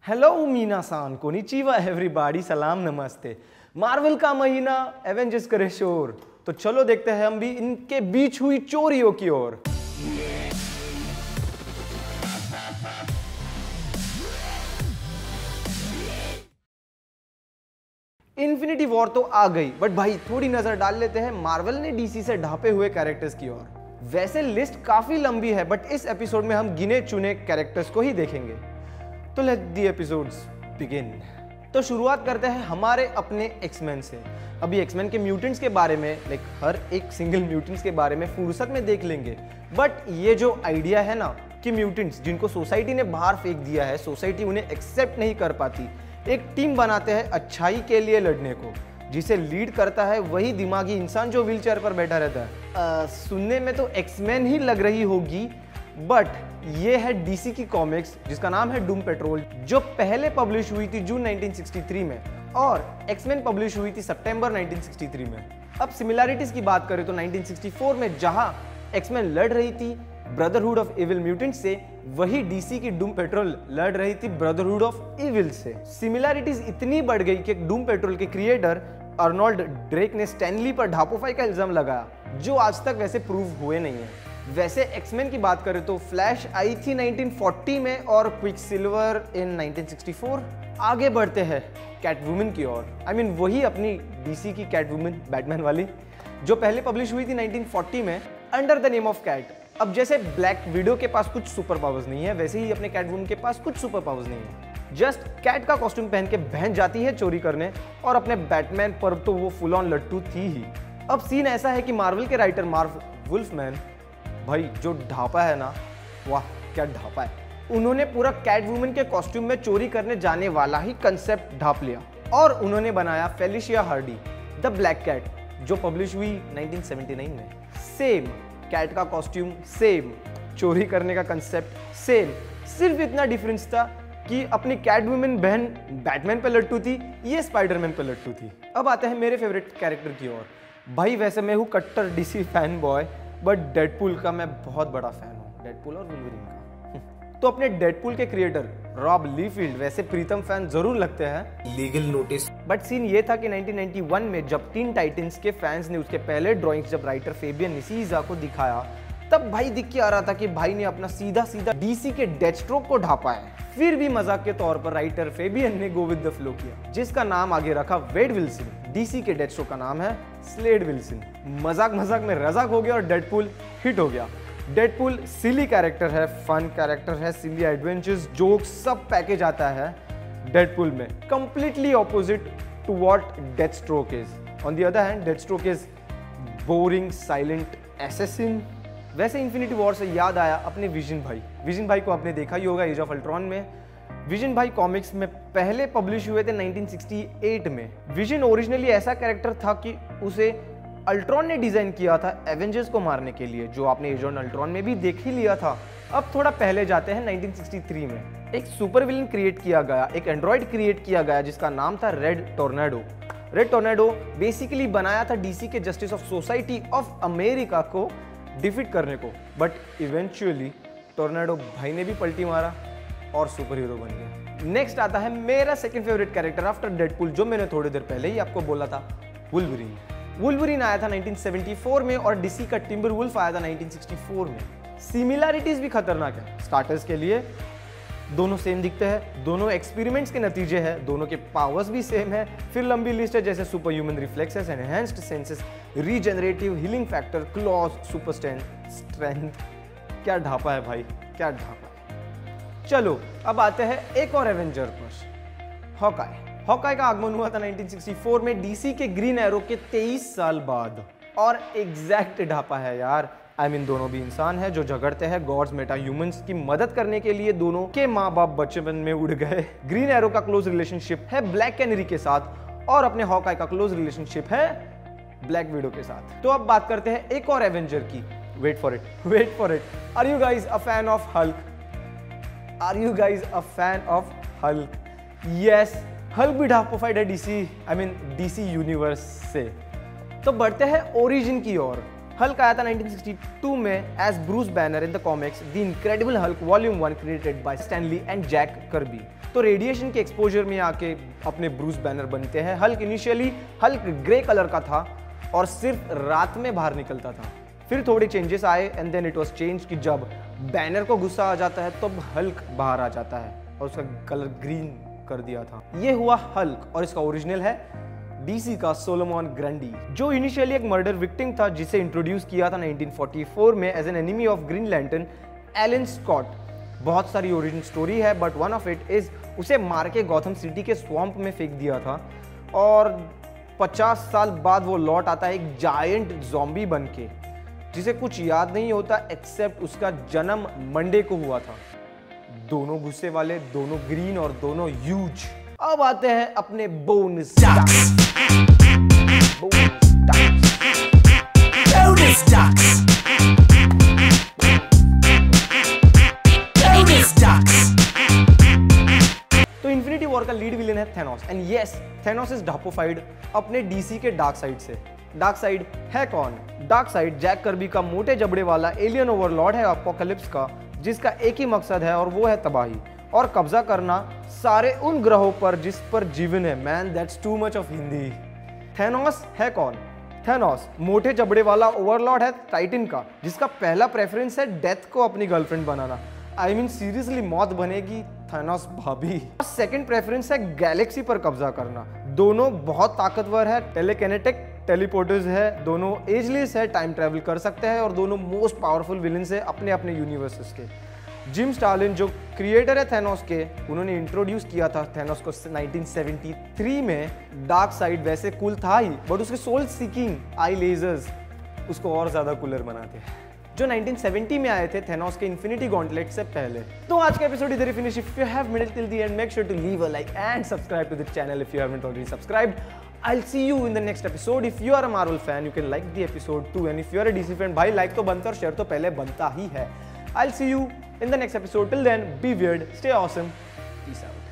Hello मीना-सान, konnichiwa everybody, सलाम नमस्ते। Marvel का महीना, एवेंजर्स करे शोर, तो चलो देखते हैं हम भी इनके बीच हुई चोरियों की ओर। इन्फिनिटी वॉर तो आ गई, बट भाई थोड़ी नजर डाल लेते हैं मार्वल ने डीसी से ढापे हुए कैरेक्टर्स की ओर। वैसे लिस्ट काफी लंबी है, बट इस एपिसोड में हम गिने चुने कैरेक्टर्स को ही देखेंगे। तो लेट द एपिसोड्स बिगिन। तो शुरुआत करते हैं हमारे अपने एक्समैन से। अभी एक्समैन के म्यूटेंट्स के बारे में, लाइक हर एक सिंगल म्यूटेंट्स के बारे में फुर्सत में देख लेंगे, बट ये जो आइडिया है ना कि म्यूटेंट्स जिनको सोसाइटी ने बाहर फेंक दिया है, सोसाइटी उन्हें एक्सेप्ट नहीं कर पाती, एक टीम बनाते हैं अच्छाई के लिए लड़ने को, जिसे लीड करता है वही दिमागी इंसान जो व्हीलचेयर पर बैठा रहता है। सुनने में तो एक्समैन ही लग रही होगी, बट ये है डीसी की कॉमिक्स जिसका नाम है डूम पेट्रोल, जो पहले पब्लिश हुई थी जून 1963 में और एक्समैन पब्लिश हुई थी सितंबर 1963 में। अब सिमिलैरिटीज की बात करें तो 1964 में जहां एक्समैन लड़ रही थी ब्रदरहुड ऑफ इविल म्यूटेंट्स से, वही डीसी की डूम पेट्रोल लड़ रही थी ब्रदरहुड ऑफ इविल से। सिमिलैरिटीज इतनी बढ़ गई कि डूम पेट्रोल के क्रिएटर अर्नोल्ड ड्रेक ने स्टैनली पर ढापोफाई का इल्जाम लगाया, जो आज तक वैसे प्रूव हुए नहीं है। वैसे एक्समैन की बात करें तो फ्लैश आई थी 1940 में और क्विकसिल्वर इन 1964। आगे बढ़ते हैं कैटवुमन की ओर। आई मीन वही अपनी डीसी की कैटवुमन, बैटमैन वाली, जो पहले पब्लिश हुई थी 1940 में under the name of cat. अब जैसे ब्लैक विडो के पास कुछ सुपर पावर्स नहीं है, वैसे ही अपने कैटवुमन के पास कुछ सुपर पावर्स नहीं है। जस्ट कैट का कॉस्ट्यूम पहन के बहन जाती है चोरी करने, और अपने बैटमैन पर तो वो फुल ऑन लट्टू थी ही। अब सीन ऐसा है कि मार्वल के राइटर मार्व वुल्फमैन, भाई जो ढापा है ना, वाह क्या ढापा है, उन्होंने पूरा कैटवुमन के कॉस्ट्यूम में चोरी करने जाने वाला ही कंसेप्ट ढाप लिया और उन्होंने बनाया Felicia Hardy the black cat, जो पब्लिश हुई 1979 में। सेम कैट का कॉस्ट्यूम, सेम चोरी करने का कंसेप्ट, सेम, सिर्फ इतना डिफरेंस था कि अपनी कैटवुमन बहन बैटमैन पे लट्टू थी, ये स्पाइडरमैन पे लट्टू थी। अब आते हैं मेरे फेवरेट कैरेक्टर की ओर। भाई वैसे मैं हूँ कट्टर DC fan boy, but Deadpool का मैं बहुत बड़ा फैन हूँ, डेडपूल और वुल्वरीन का। तो अपने डेडपूल के क्रिएटर रॉब लीफील्ड वैसे प्रीतम फैन जरूर लगते हैं, लीगल नोटिस। बट सीन ये था कि 1991 में जब टीन टाइटंस के फैंस ने उसके पहले ड्राइंग्स जब राइटर फेबियन निसीजा को दिखाया, तब भाई दिख के आ रहा था कि भाई ने अपना सीधा सीधा डीसी के डेथस्ट्रोक को ढापा है। फिर भी मजाक के तौर पर राइटर फेबियन ने गो विद द फ्लो किया, जिसका नाम आगे रखा वेड विल्सन। डीसी के डेथस्ट्रोक का नाम है स्लेड विल्सन। मजाक मजाक में रजाक हो गया और डेडपूल हिट हो गया। डेडपूल सिली कैरेक्टर है, फन कैरेक्टर है, सिली एडवेंचर्स, जोक्स, सब पैकेज आता है डेडपूल में, completely opposite to what Deathstroke is. On the other hand Deathstroke is boring silent assassin. वैसे इन्फिनिटी वॉर से याद आया अपने विजन भाई। विजन भाई को आपने देखा ही होगा एज ऑफ अल्ट्रॉन में। विजन भाई कॉमिक्स में पहले पब्लिश हुए थे 1968 में। विजन ओरिजिनली ऐसा कैरेक्टर था कि उसे अल्ट्रॉन ने डिजाइन किया था एवेंजर्स को मारने के लिए, जो आपने एज ऑन अल्ट्रॉन में भी देख ही लिया था। अब थोड़ा पहले जाते हैं 1963 में। एक सुपर विलन क्रिएट किया गया, एक एंड्रॉइड क्रिएट किया गया जिसका नाम था Red Tornado. Red Tornado basically बनाया था डीसी के Justice of Society of America को डिफीट करने को, बट इवेंचुअली टोर्नेडो भाई ने भी पलटी मारा और सुपर हीरो बन गया। नेक्स्ट आता है मेरा second favourite character after Deadpool, जो मैंने थोड़ी देर पहले ही आपको बोला था, वुल्वरीन। वुल्वरीन आया था 1974 में और डीसी का टिम्बर वुल्फ आया था 1964 में। सिमिलैरिटीज भी खतरनाक है। स्टार्टर्स के लिए दोनों सेम दिखते हैं, दोनों एक्सपेरिमेंट्स के नतीजे हैं, दोनों के पावर्स भी सेम है। फिर लंबी लिस्ट है जैसे super human reflexes, enhanced senses, regenerative, healing factor, claws, super strength. क्या ढापा है भाई, क्या ढापा है। चलो अब आते हैं एक और एवेंजर पर, हॉकाई। हॉकाई का आगमन हुआ था 1964 में डीसी के ग्रीन एरो के 23 साल बाद, और एग्जैक्ट ढापा है यार। आई मीन दोनों भी इंसान है जो झगड़ते हैं गॉड्स मेटा ह्यूमंस की मदद करने के लिए। दोनों के माँ बाप बचपन में उड़ गए। ग्रीन एरो का क्लोज रिलेशनशिप है ब्लैक कैनरी के साथ और अपने हॉकाई का क्लोज रिलेशनशिप है ब्लैक विडो के साथ। तो अब बात करते हैं एक और एवेंजर की। Wait for it, wait for it. Are you guys a fan of Hulk? Are you guys a fan of Hulk? Yes, Hulk भी ढापोफाइड है DC, I mean DC universe से। तो बढ़ते हैं ओरिजिन की ओर। हल्क आया था 1962 में as Bruce Banner in the comics the Incredible Hulk volume 1 created by Stan Lee and Jack Kirby. तो रेडिएशन के एक्सपोजर में आके अपने ब्रूस बैनर बनते हैं। Hulk initially Hulk grey colour का था और सिर्फ रात में बाहर निकलता था। फिर थोड़े चेंजेस आए and then it was change कि जब बैनर को गुस्सा आ जाता है तब हल्क बाहर आ जाता है और उसका कलर ग्रीन कर दिया था। ये हुआ हल्क और इसका ओरिजिनल है डीसी का सोलोमन ग्रैंडी, जो इनिशियली एक मर्डर विक्टिम था जिसे इंट्रोड्यूस किया था 1944 में as an enemy of Green Lantern Alan Scott. बहुत सारी ओरिजिन स्टोरी है but one of it is उसे मार के गॉथम सिटी के स्वैम्प में फेंक दिया था और 50 साल बाद वो लौट आता है एक जायंट ज़ॉम्बी बन के, जिसे कुछ याद नहीं होता एक्सेप्ट उसका जन्म मंडे को हुआ था। दोनों गुस्से वाले, दोनों ग्रीन और दोनों ह्यूज। अब आते हैं अपने बोनस तो इन्फिनिटी वॉर का लीड विलेन है Thanos and yes, Thanos is ढापोफाइड अपने डीसी के डार्क साइड से। डार्क साइड है कौन? डार्क साइड जैक कर्बी का मोटे जबड़े वाला एलियन ओवरलॉर्ड है अपोकलिप्स का, जिसका एक ही मकसद है और वो है तबाही और कब्जा करना सारे उन ग्रहों पर जिस पर जीवन है। Man that's too much of Hindi. Thanos है कौन? थैनोस मोटे जबड़े वाला ओवरलॉर्ड है टाइटन का, जिसका पहला प्रेफरेंस है डेथ को अपनी गर्लफ्रेंड बनाना। आई मीन सीरियसली मौत बनेगी थैनोस भाभी। सेकंड प्रेफरेंस है गैलेक्सी पर कब्जा करना। दोनों बहुत ताकतवर है, टेलीकिनेटिक टेलीपोर्टर्स है, दोनों एजलेस है, टाइम ट्रैवल कर सकते हैं और दोनों मोस्ट पावरफुल विलेंस है अपने अपने यूनिवर्सेस के। जिम स्टालिन जो क्रिएटर है थैनोस के, उन्होंने इंट्रोड्यूस किया था थैनोस को 1973 में। डार्क साइड वैसे कूल था ही बट उसके सोल सीकिंग आई लेजर्स उसको और ज्यादा कूलर बनाते हैं, जो 1970 में आए थे थैनोस के इन्फिनिटी गॉन्टलेट से पहले। तो आज का एपिसोड इधर ही finish. If you have made it till the end make sure to leave a like and subscribe to the channel if you haven't already subscribed. I'll see you in the next episode. If you are a Marvel fan, you can like the episode too. And if you are a DC fan, भाई like तो बनता और share तो पहले बनता ही है। I'll see you in the next episode. Till then, be weird, stay awesome, peace out.